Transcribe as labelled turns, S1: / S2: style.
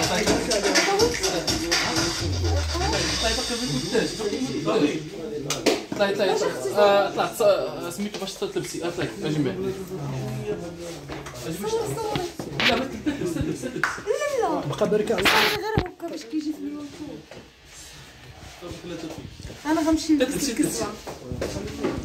S1: طلعي طلعت سميتو باش تلبسي طلعي اجي معايا لا ما تلبس
S2: لا
S3: بقى بركة
S2: غير هكا باش كيجي في اليوتيوب. انا غنمشي نلبس الكسوه.